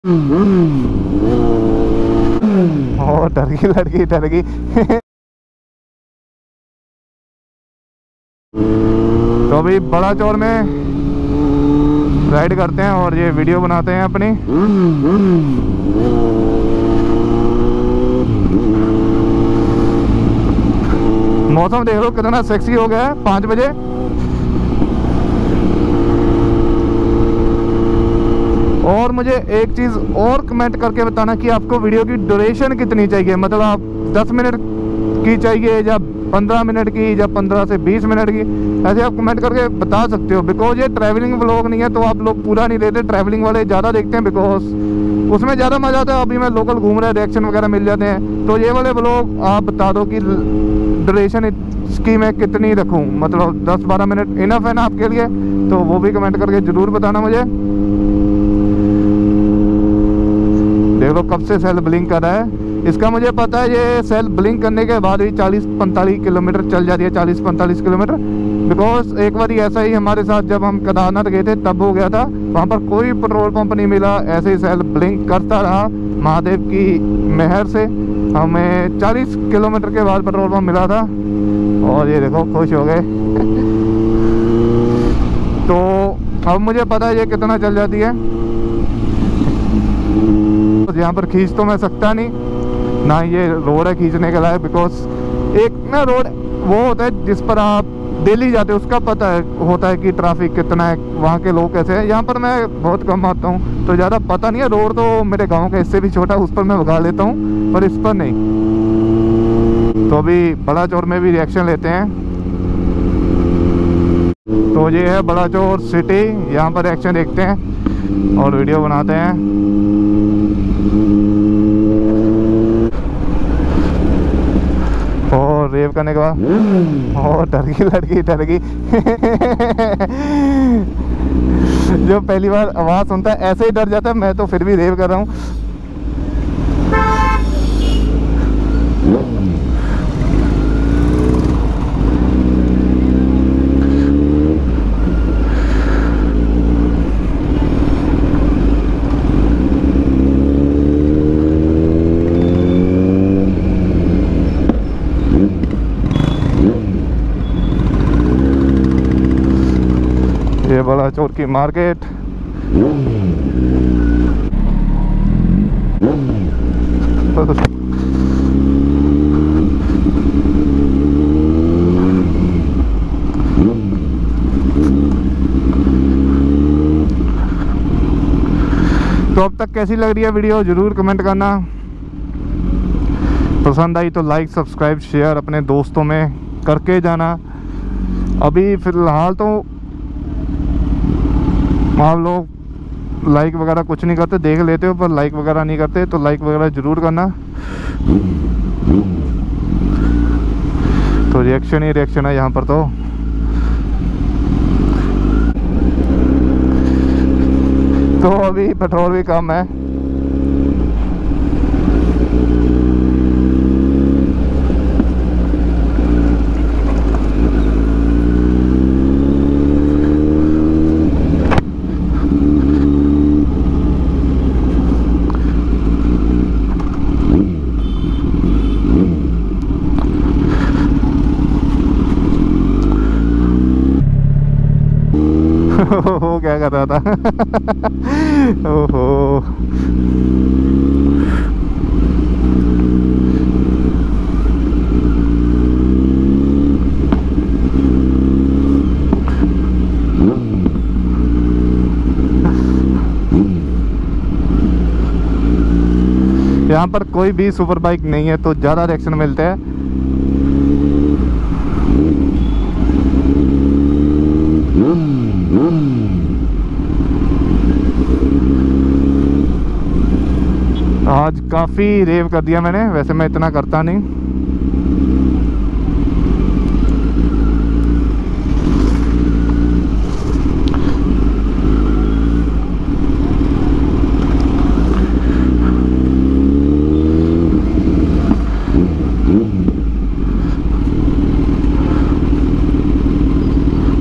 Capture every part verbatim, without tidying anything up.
ओ डर गई लड़की, डर गई। तो अभी बड़ा चौर में राइड करते हैं और ये वीडियो बनाते हैं अपनी। मौसम देख लो कितना सेक्सी हो गया है पाँच बजे। और मुझे एक चीज़ और कमेंट करके बताना कि आपको वीडियो की ड्यूरेशन कितनी चाहिए, मतलब आप दस मिनट की चाहिए या पंद्रह मिनट की या पंद्रह से बीस मिनट की, ऐसे आप कमेंट करके बता सकते हो। बिकॉज ये ट्रैवलिंग व्लॉग नहीं है तो आप लोग पूरा नहीं देते, ट्रैवलिंग वाले ज़्यादा देखते हैं बिकॉज उसमें ज़्यादा मज़ा आता है। अभी मैं लोकल घूम रहा है, रिएक्शन वगैरह मिल जाते हैं। तो ये वाले व्लॉग आप बता दो कि ड्यूरेशन इसकी मैं कितनी रखूँ, मतलब दस बारह मिनट इनफ है ना आपके लिए, तो वो भी कमेंट करके ज़रूर बताना मुझे। देख लो कब से सेल ब्लिंक कर रहा है। इसका मुझे पता है ये सेल ब्लिंक करने के बाद भी चालीस पैंतालीस किलोमीटर चल जाती है, चालीस पैंतालीस किलोमीटर। बिकॉज एक बार ऐसा ही हमारे साथ जब हम केदारनाथ गए थे तब हो गया था, वहाँ पर कोई पेट्रोल पंप नहीं मिला, ऐसे ही सेल ब्लिंक करता रहा। महादेव की मेहर से हमें चालीस किलोमीटर के बाद पेट्रोल पंप मिला था और ये देखो खुश हो गए। तो अब मुझे पता है ये कितना चल जाती है। यहाँ पर खींच तो मैं सकता नहीं ना, ये रोड है खींचने के लायक। बिकॉज एक ना रोड वो होता है जिस पर आप डेली जाते हो, उसका पता है होता है कि ट्रैफिक कितना है, वहाँ के लोग कैसे हैं। यहाँ पर मैं बहुत कम आता हूँ तो ज़्यादा पता नहीं है। रोड तो मेरे गांव का इससे भी छोटा, उस पर मैं भगा लेता हूँ पर इस पर नहीं। तो अभी बड़ा चौर में भी रिएक्शन लेते हैं। तो ये है बड़ा चौर सिटी, यहाँ पर रिएक्शन देखते हैं और वीडियो बनाते हैं। और रेव करने के बाद और डर गई लड़की, डर गई। जो पहली बार आवाज़ सुनता है ऐसे ही डर जाता है। मैं तो फिर भी रेव कर रहा हूँ। ये बड़ा चौर की मार्केट। तो अब तक कैसी लग रही है वीडियो ज़रूर कमेंट करना। पसंद आई तो लाइक सब्सक्राइब शेयर अपने दोस्तों में करके जाना। अभी फ़िलहाल तो आप लोग लाइक वगैरह कुछ नहीं करते, देख लेते हो पर लाइक वगैरह नहीं करते, तो लाइक वगैरह ज़रूर करना। तो रिएक्शन ही रिएक्शन है यहाँ पर। तो तो अभी पेट्रोल भी कम है। वो क्या कर रहा था। ओहो यहाँ पर कोई भी सुपर बाइक नहीं है तो ज़्यादा रिएक्शन मिलते हैं। आज काफ़ी रेव कर दिया मैंने, वैसे मैं इतना करता नहीं।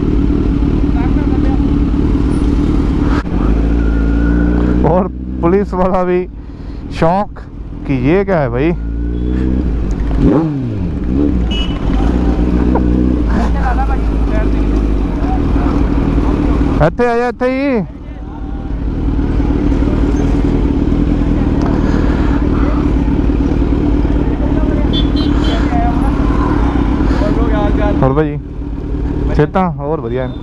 पुलिस वाला भी शौक कि ये क्या है भाई। इत्थे आया इत्थे ही और भाई सेहता और बढ़िया है।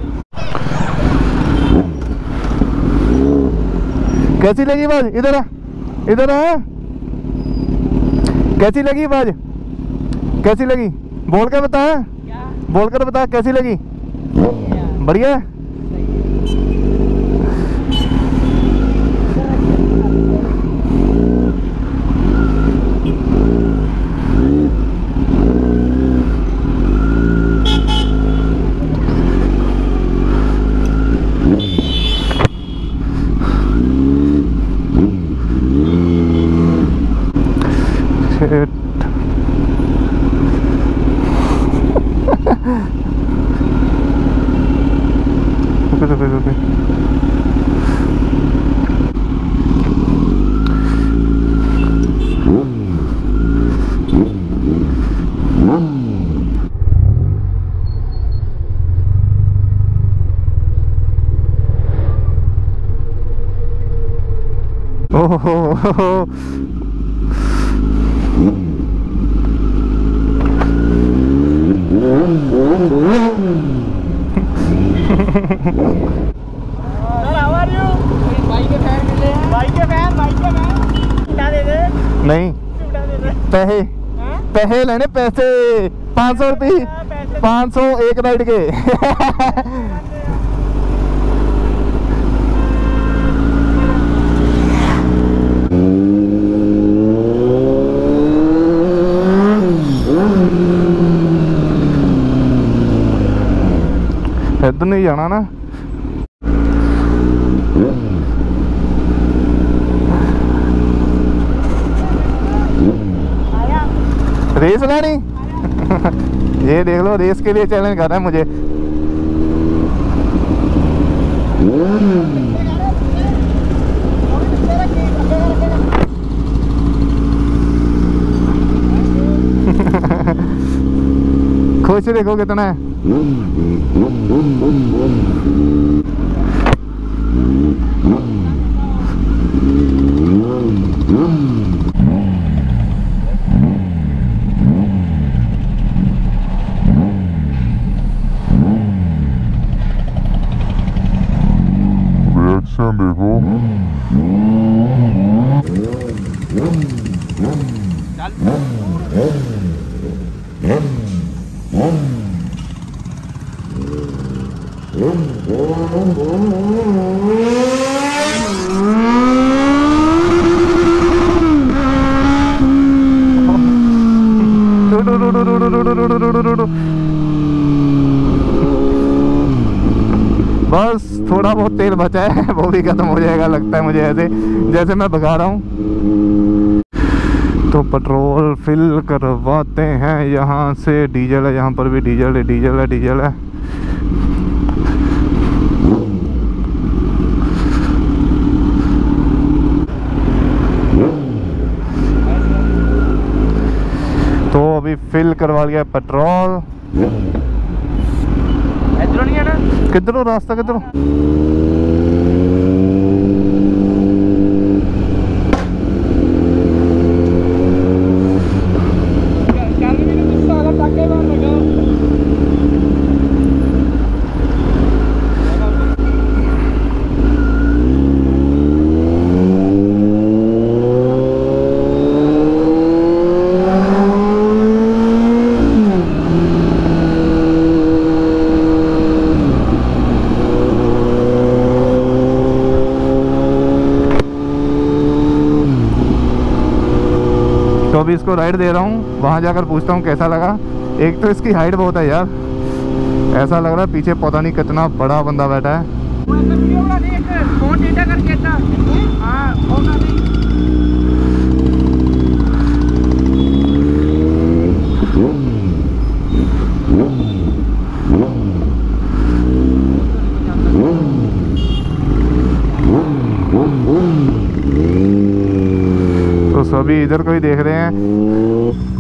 कैसी लगी बाज? इधर आ, इधर आ। कैसी लगी बाज? कैसी लगी? बोल के बता, बोल कर बता कैसी लगी? बढ़िया है। Okay, okay, okay. Oh, oh, oh. नहीं पैसे पैसे लेने पैसे पाँच सौ रुपये पाँच सौ एक राइड के। इधर नहीं जाना ना। रेस लानी ये देख लो, रेस के लिए चैलेंज कर रहा है मुझे। खुश देखो कितना है। रिएक्शन देखो। बस थोड़ा बहुत तेल बचा है, वो भी खत्म हो जाएगा लगता है मुझे, ऐसे जैसे मैं भगा रहा हूँ। तो पेट्रोल फिल करवाते हैं यहाँ से। डीजल है यहाँ पर भी, डीजल है डीजल है डीजल है। तो अभी फिल करवा लिया पेट्रोल। किधरों रास्ता किधरों? तो अभी इसको राइड दे रहा हूँ, वहाँ जाकर पूछता हूँ कैसा लगा। एक तो इसकी हाइट बहुत है यार, ऐसा लग रहा है पीछे पता नहीं कितना बड़ा बंदा बैठा है। Boom, boom, boom. सभी इधर को ही देख रहे हैं।